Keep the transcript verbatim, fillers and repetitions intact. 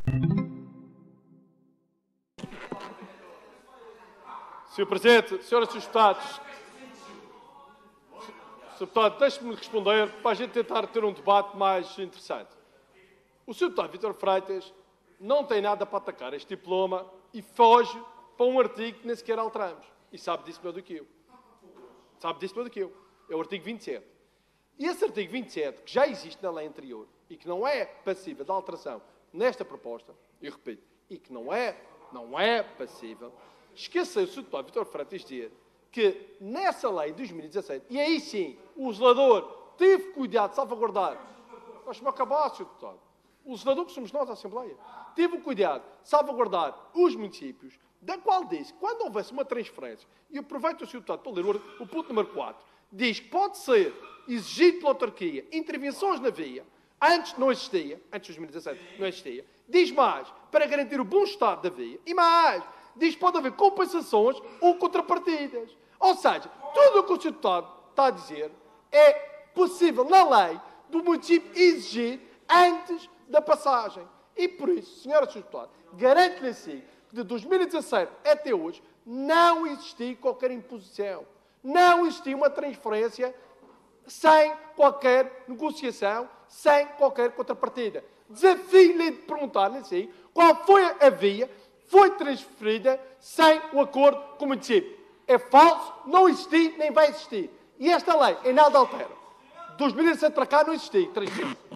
senhor Presidente, senhoras e senhores deputados, senhor Deputado, deixe-me responder para a gente tentar ter um debate mais interessante. O senhor Deputado Vítor Freitas não tem nada para atacar este diploma e foge para um artigo que nem sequer alteramos. E sabe disso melhor do que eu. Sabe disso melhor do que eu. É o artigo vinte e sete. E esse artigo vinte e sete, que já existe na lei anterior e que não é passível de alteração nesta proposta, eu repito, e que não é, não é passível, esqueceu o senhor Deputado Vítor Freitas dizer que nessa lei de dois mil e dezassete, e aí sim, o legislador teve cuidado de salvaguardar, deixe-me acabar, senhor Deputado, o legislador que somos nós, a Assembleia, teve o cuidado de salvaguardar os municípios, da qual disse que quando houvesse uma transferência, e aproveito o senhor Deputado para ler o, o ponto número quatro, diz que pode ser exigido pela autarquia intervenções na via, antes não existia, antes de dois mil e dezassete não existia, diz mais, para garantir o bom estado da via, e mais, diz que pode haver compensações ou contrapartidas. Ou seja, tudo o que o senhor Deputado está a dizer é possível na lei do município exigir antes da passagem. E por isso, senhoras e senhores deputados, garanto-lhe assim que de dois mil e dezassete até hoje não existiu qualquer imposição. Não existiu uma transferência sem qualquer negociação, sem qualquer contrapartida. Desafio-lhe de perguntar-lhe assim qual foi a via foi transferida sem o acordo com o município. É falso, não existiu, nem vai existir. E esta lei em nada altera. De dois mil e dezassete para cá não existiu transferência.